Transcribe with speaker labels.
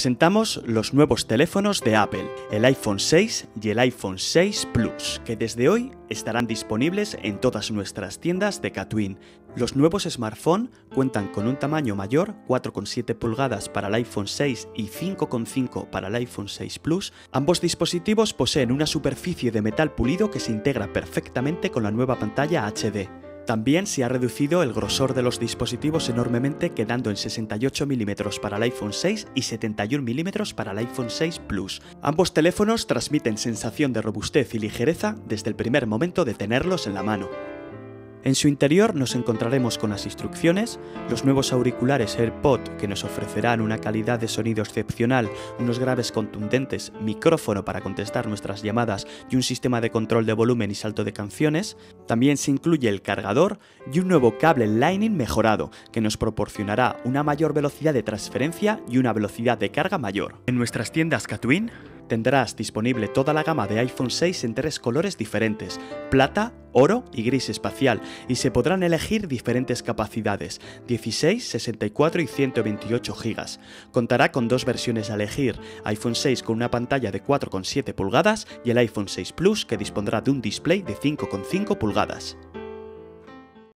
Speaker 1: Presentamos los nuevos teléfonos de Apple, el iPhone 6 y el iPhone 6 Plus, que desde hoy estarán disponibles en todas nuestras tiendas de Katwin. Los nuevos smartphones cuentan con un tamaño mayor, 4,7 pulgadas para el iPhone 6 y 5,5 para el iPhone 6 Plus. Ambos dispositivos poseen una superficie de metal pulido que se integra perfectamente con la nueva pantalla HD. También se ha reducido el grosor de los dispositivos enormemente, quedando en 68 mm para el iPhone 6 y 71 mm para el iPhone 6 Plus. Ambos teléfonos transmiten sensación de robustez y ligereza desde el primer momento de tenerlos en la mano. En su interior nos encontraremos con las instrucciones, los nuevos auriculares AirPod que nos ofrecerán una calidad de sonido excepcional, unos graves contundentes, micrófono para contestar nuestras llamadas y un sistema de control de volumen y salto de canciones. También se incluye el cargador y un nuevo cable Lightning mejorado que nos proporcionará una mayor velocidad de transferencia y una velocidad de carga mayor. En nuestras tiendas Katwin tendrás disponible toda la gama de iPhone 6 en 3 colores diferentes: plata, oro y gris espacial, y se podrán elegir diferentes capacidades: 16, 64 y 128 GB. Contará con dos versiones a elegir: iPhone 6 con una pantalla de 4,7 pulgadas y el iPhone 6 Plus, que dispondrá de un display de 5,5 pulgadas.